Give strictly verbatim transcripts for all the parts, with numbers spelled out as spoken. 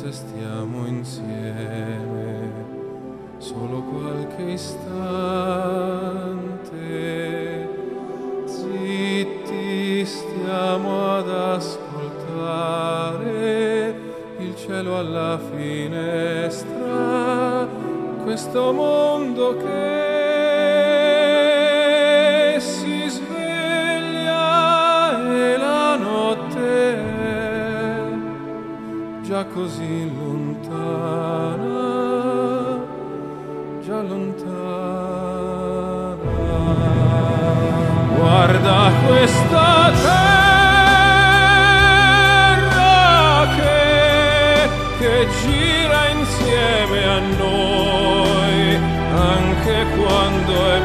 se stiamo insieme solo qualche istante, zitti stiamo ad ascoltare il cielo alla finestra, questo mondo che si sveglia e la notte è già così lontana, già lontana. Guarda questa terra che, che gira insieme a noi anche quando è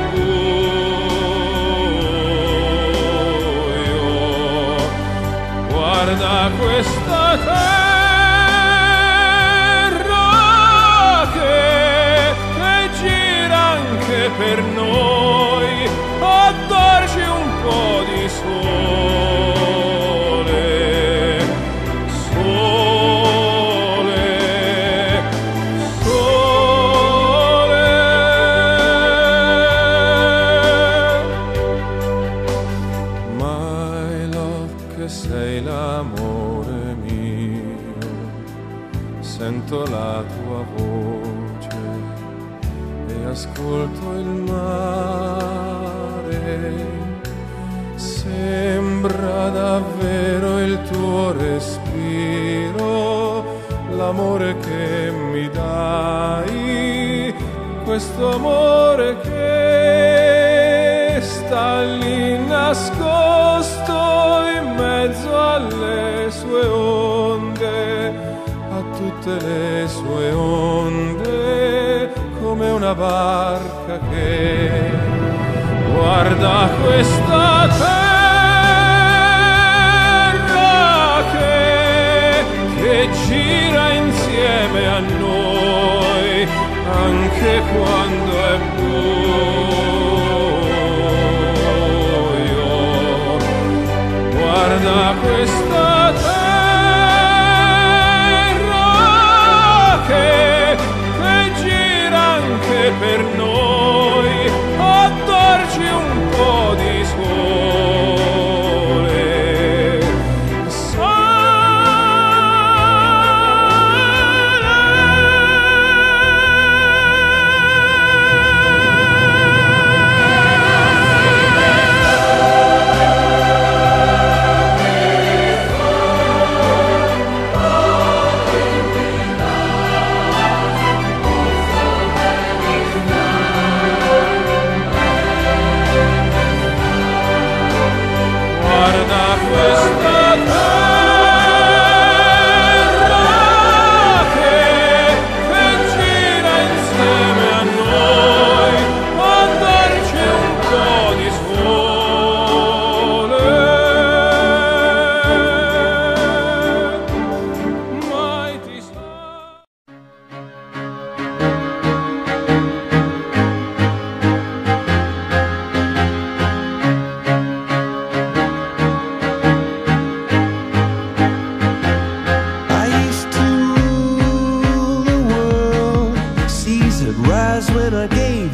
buio. Guarda questa terra che, che gira anche per noi, a darci un po' di sole, sole, sole. My love, che sei l'amore mio, sento la tua voce e ascolto il mare, sembra davvero il tuo respiro, l'amore che mi dai, questo amore che sta lì nascosto in mezzo alle sue onde, a tutte le sue onde, come una barca che guarda questa terra che, che gira insieme a noi anche quando è buio. Guarda questa terra che, che gira anche per noi, a darci un po' di sole, when I gave